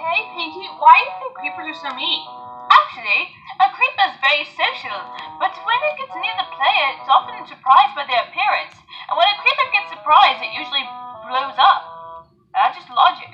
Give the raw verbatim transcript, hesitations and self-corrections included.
Hey, Pinky, why do you think creepers are so mean? Actually, a creeper is very social, but when it gets near the player, it's often surprised by their appearance. And when a creeper gets surprised, it usually blows up. That's just logic.